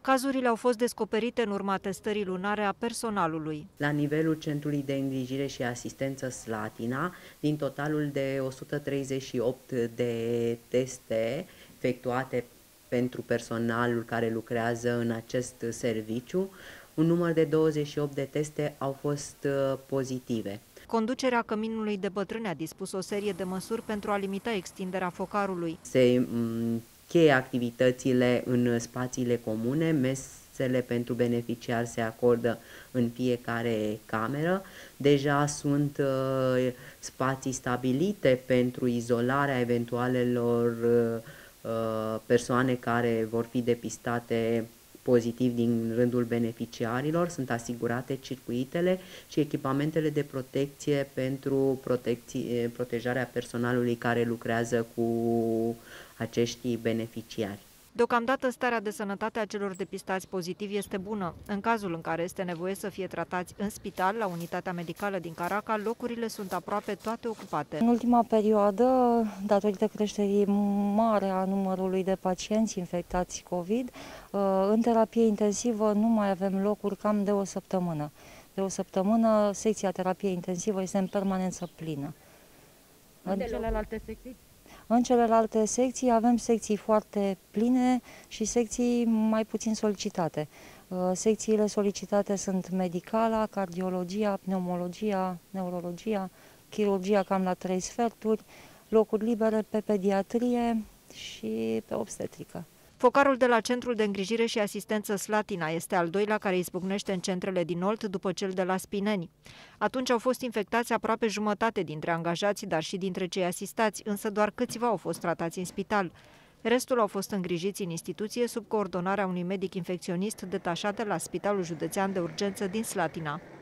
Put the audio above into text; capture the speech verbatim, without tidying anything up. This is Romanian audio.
Cazurile au fost descoperite în urma testării lunare a personalului. La nivelul Centrului de Îngrijire și Asistență Slatina, din totalul de o sută treizeci și opt de teste efectuate pentru personalul care lucrează în acest serviciu, un număr de douăzeci și opt de teste au fost pozitive. Conducerea Căminului de Bătrâni a dispus o serie de măsuri pentru a limita extinderea focarului. Se cheie activitățile în spațiile comune, mesele pentru beneficiari se acordă în fiecare cameră. Deja sunt uh, spații stabilite pentru izolarea eventualelor uh, persoane care vor fi depistate pozitiv din rândul beneficiarilor, sunt asigurate circuitele și echipamentele de protecție pentru protecție, protejarea personalului care lucrează cu acești beneficiari. Deocamdată starea de sănătate a celor depistați pozitivi este bună. În cazul în care este nevoie să fie tratați în spital, la unitatea medicală din Caracal, locurile sunt aproape toate ocupate. În ultima perioadă, datorită creșterii mare a numărului de pacienți infectați COVID, în terapie intensivă nu mai avem locuri cam de o săptămână. De o săptămână, secția terapie intensivă este în permanență plină. În celelalte secții? În celelalte secții avem secții foarte pline și secții mai puțin solicitate. Secțiile solicitate sunt medicala, cardiologia, pneumologia, neurologia, chirurgia cam la trei sferturi, locuri libere pe pediatrie și pe obstetrică. Focarul de la Centrul de Îngrijire și Asistență Slatina este al doilea care izbucnește în centrele din Olt după cel de la Spineni. Atunci au fost infectați aproape jumătate dintre angajați, dar și dintre cei asistați, însă doar câțiva au fost tratați în spital. Restul au fost îngrijiți în instituție sub coordonarea unui medic infecționist detașat de la Spitalul Județean de Urgență din Slatina.